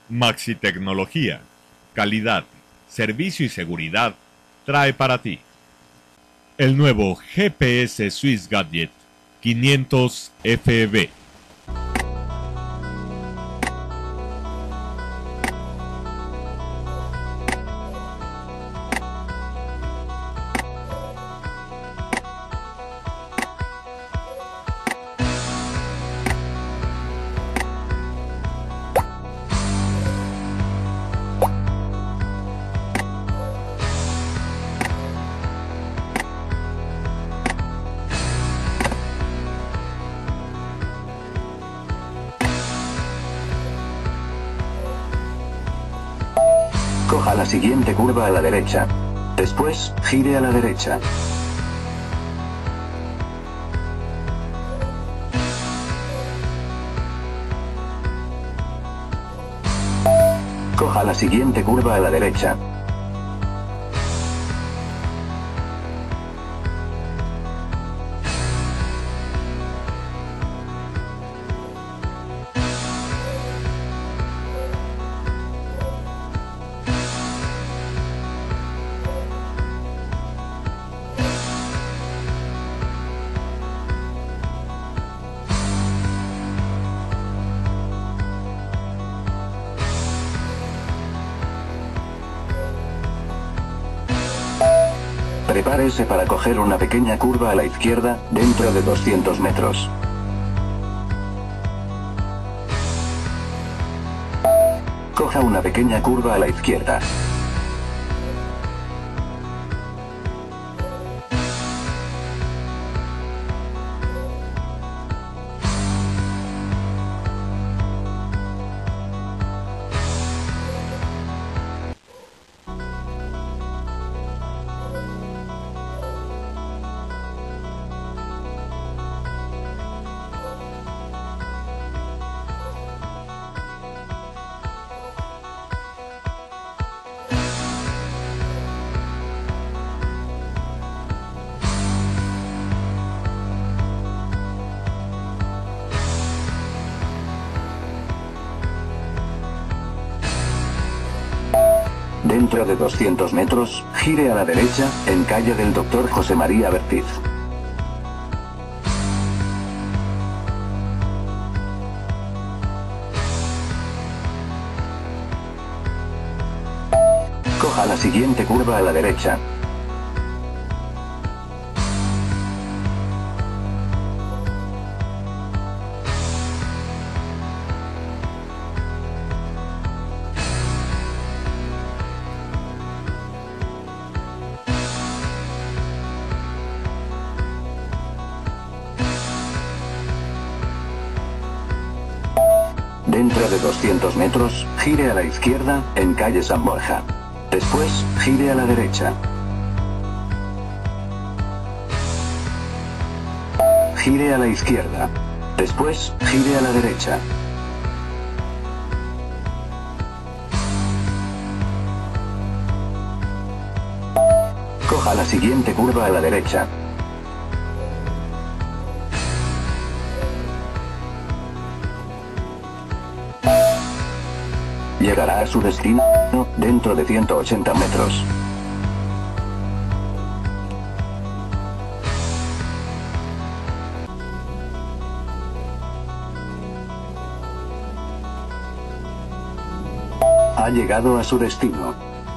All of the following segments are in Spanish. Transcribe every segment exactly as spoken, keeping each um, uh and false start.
Maxi Tecnología, calidad, servicio y seguridad trae para ti el nuevo G P S Swiss Gadget quinientos F B. Coja la siguiente curva a la derecha. Después, gire a la derecha. Coja la siguiente curva a la derecha. Prepárese para coger una pequeña curva a la izquierda, dentro de doscientos metros. Coja una pequeña curva a la izquierda. Dentro de doscientos metros, gire a la derecha, en calle del doctor José María Bertiz. Coja la siguiente curva a la derecha. Dentro de doscientos metros, gire a la izquierda, en calle San Borja. Después, gire a la derecha. Gire a la izquierda. Después, gire a la derecha. Coja la siguiente curva a la derecha. Llegará a su destino dentro de ciento ochenta metros. Ha llegado a su destino.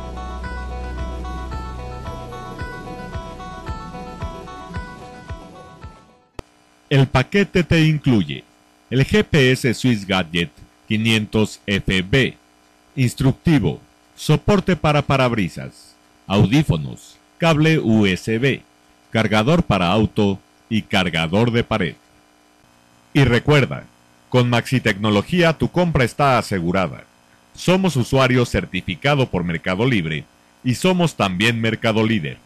El paquete te incluye el G P S Swiss Gadget quinientos F B, instructivo, soporte para parabrisas, audífonos, cable U S B, cargador para auto y cargador de pared. Y recuerda, con Maxi Tecnología tu compra está asegurada. Somos usuario certificado por Mercado Libre y somos también Mercado Líder.